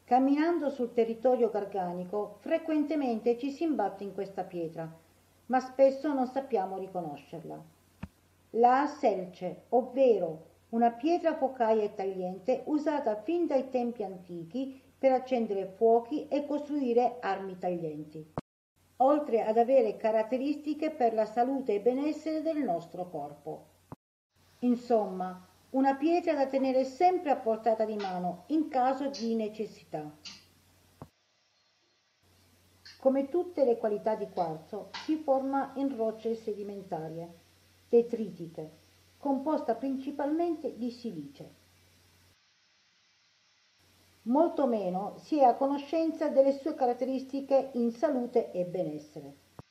Camminando sul territorio garganico, frequentemente ci si imbatte in questa pietra, ma spesso non sappiamo riconoscerla. La selce, ovvero una pietra focaia e tagliente usata fin dai tempi antichi per accendere fuochi e costruire armi taglienti, oltre ad avere caratteristiche per la salute e benessere del nostro corpo. Insomma, una pietra da tenere sempre a portata di mano in caso di necessità. Come tutte le qualità di quarzo, si forma in rocce sedimentarie, detritiche, composta principalmente di silice. Molto meno si è a conoscenza delle sue caratteristiche in salute e benessere.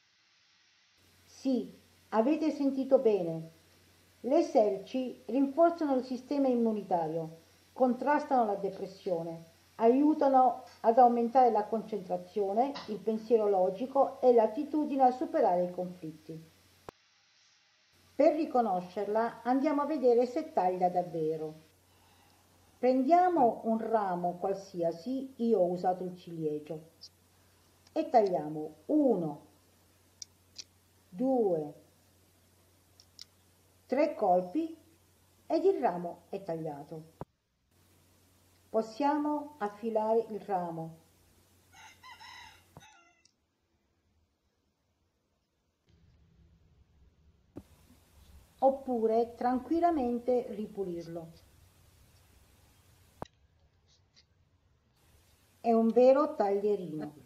Sì, avete sentito bene. Le selci rinforzano il sistema immunitario, contrastano la depressione, aiutano ad aumentare la concentrazione, il pensiero logico e l'attitudine a superare i conflitti. Per riconoscerla andiamo a vedere se taglia davvero. Prendiamo un ramo qualsiasi, io ho usato il ciliegio, e tagliamo 1, 2, 3 colpi ed il ramo è tagliato. Possiamo affilare il ramo. Oppure tranquillamente ripulirlo. È un vero taglierino.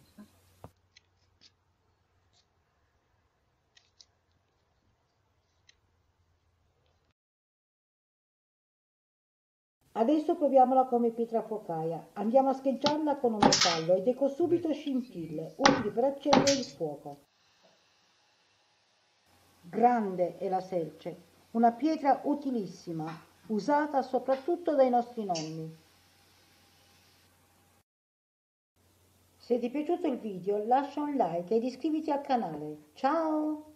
Adesso proviamola come pietra focaia. Andiamo a scheggiarla con un metallo ed ecco subito scintille, utili per accendere il fuoco. Grande è la selce, una pietra utilissima, usata soprattutto dai nostri nonni. Se ti è piaciuto il video lascia un like ed iscriviti al canale. Ciao!